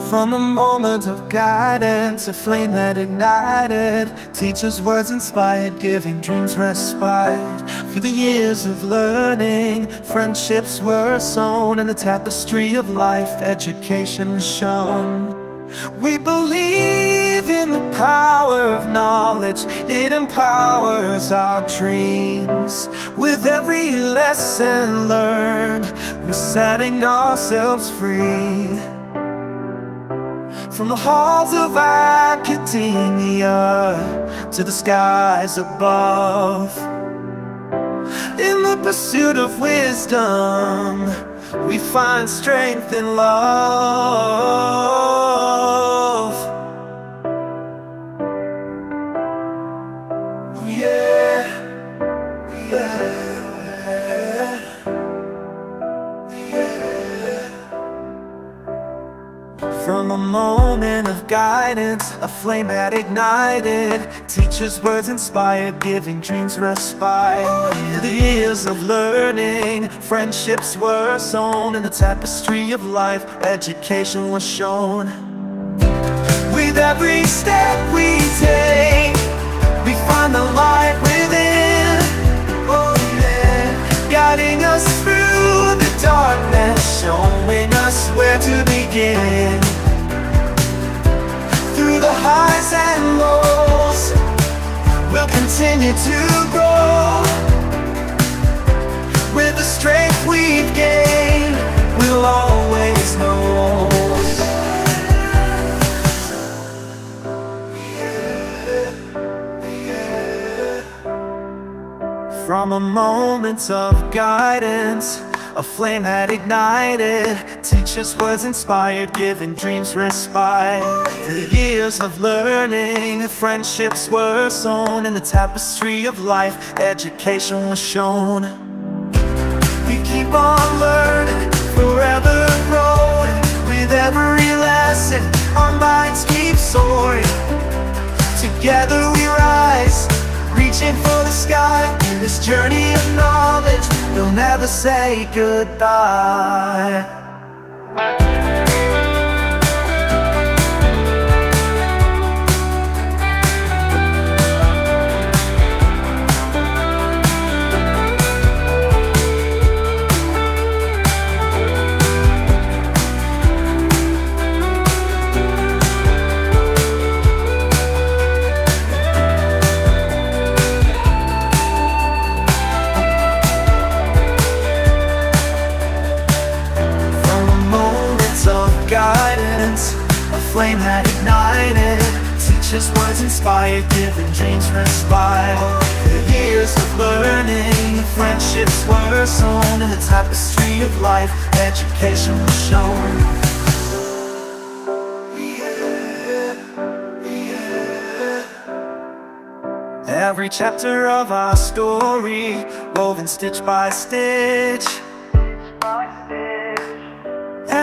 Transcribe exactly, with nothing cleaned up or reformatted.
From a moment of guidance, a flame that ignited, teachers' words inspired, giving dreams respite. Through the years of learning, friendships were sown, and the tapestry of life, education was shown. We believe in the power of knowledge, it empowers our dreams. With every lesson learned, we're setting ourselves free. From the halls of academia to the skies above, in the pursuit of wisdom, we find strength in love. Yeah, yeah. From a moment of guidance, a flame that ignited, teachers' words inspired, giving dreams respite. In the years of learning, friendships were sown, in the tapestry of life, education was shown. With every step we take, we find the light within. Oh yeah, guiding us through the darkness, showing us where to begin. Through the highs and lows, we'll continue to grow. With the strength we've gained, we'll always know. From a moment of guidance, a flame that ignited, teachers' words inspired, giving dreams respite. The years of learning, friendships were sown, in the tapestry of life, education was shown. We keep on learning, forever growing. With every lesson, our minds keep soaring. Together we rise, reaching for the sky. In this journey of knowledge, we'll never say goodbye. Guidance, a flame that ignited, teachers' words inspired, giving dreams respite. The years of learning, friendships were sown, in the tapestry of life, education was shown. Every chapter of our story, woven stitch by stitch,